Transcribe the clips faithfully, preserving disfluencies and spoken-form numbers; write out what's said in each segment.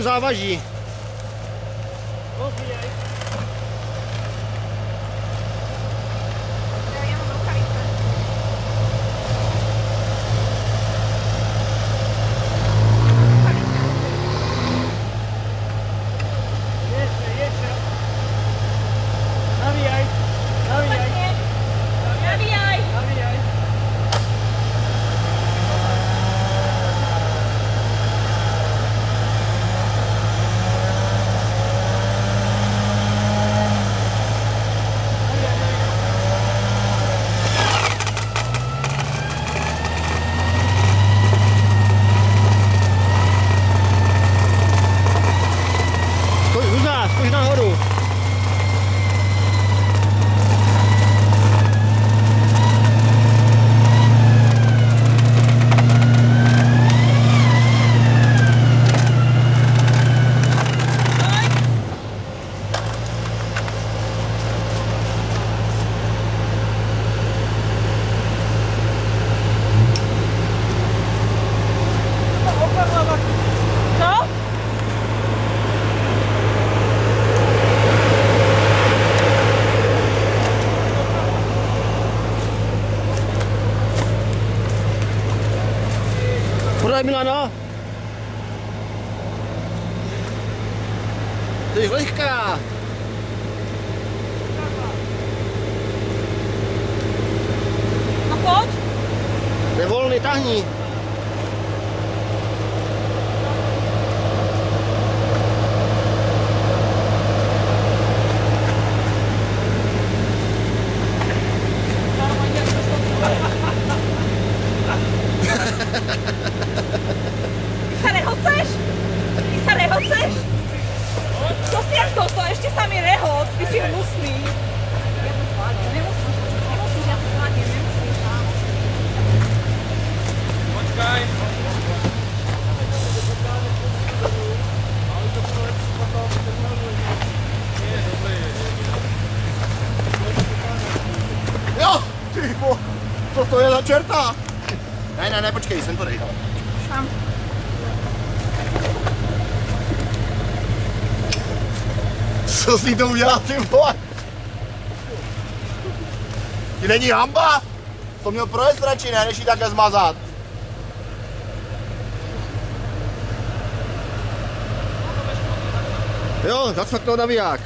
závaží. Skoč nahoru. Podaj, Milano. Ty jsi lehká. No pojď. Je volný, tahni. Ty sa nehoceš? Ty sa nehoceš? Čo si jak toto? Ešte sa mi nehoc, ty si hnusný. Ja to zvládnem, nemusíš, nemusíš, ja to zvládnem, nemusíš. Počkaj. Jo, ty bo, co to je za čerta? Ne, ne, ne, počkej, jsem to dej, ale. Tam. Co jsi to udělal, ty vole? Ti není hamba? To měl projet radši, ne, než ji takhle zmazat. Jo, zacvaknout naviják.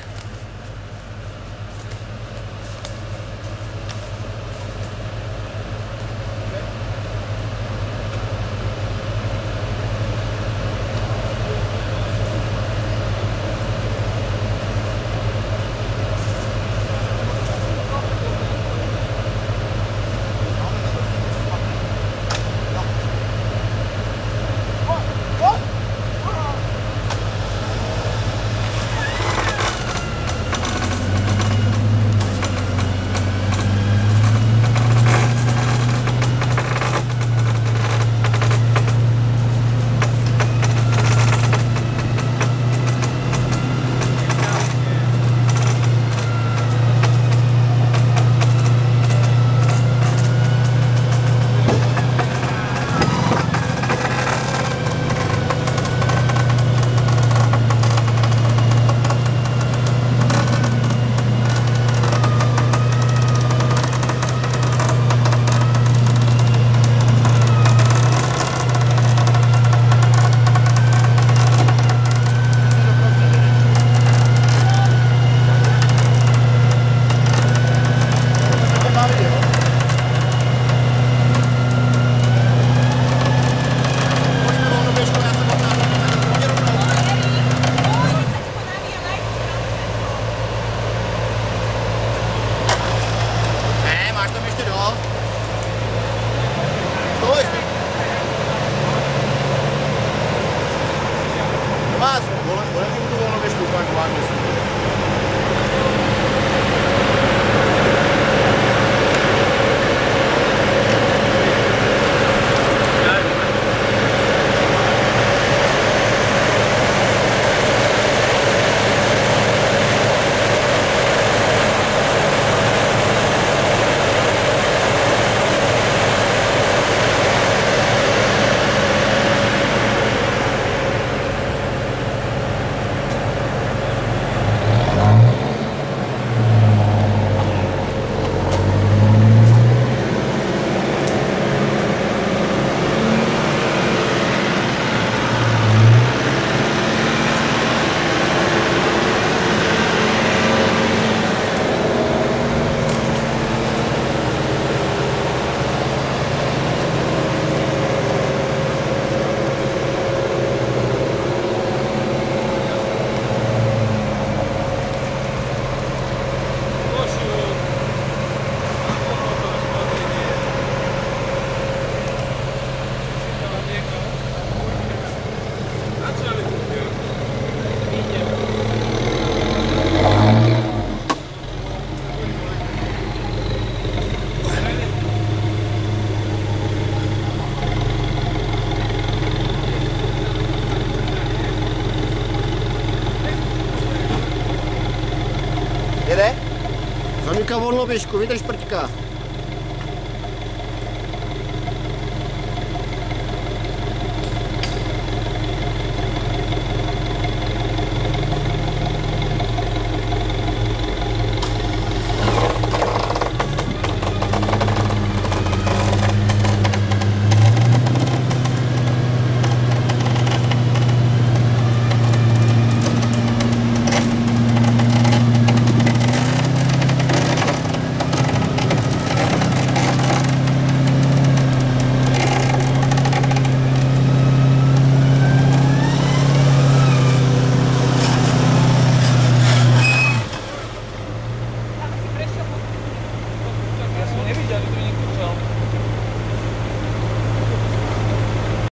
Prťka, volno běžku, vydrž prťka.